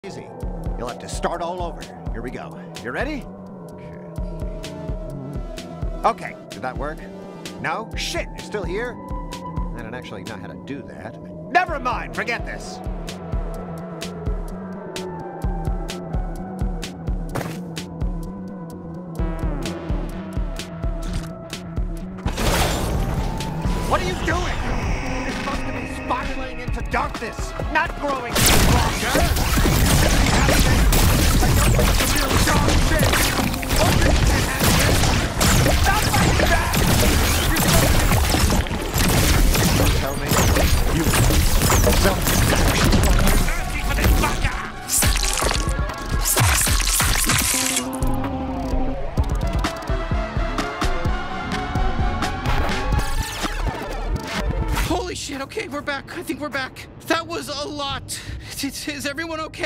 Easy. You'll have to start all over. Here we go. You ready? Okay, did that work? No? Shit, you're still here? I don't actually know how to do that. Never mind, forget this. What are you doing? You're supposed to be spiraling into darkness, not growing stronger. Tell me, you Holy shit, okay, we're back. I think we're back. That was a lot. Is everyone okay?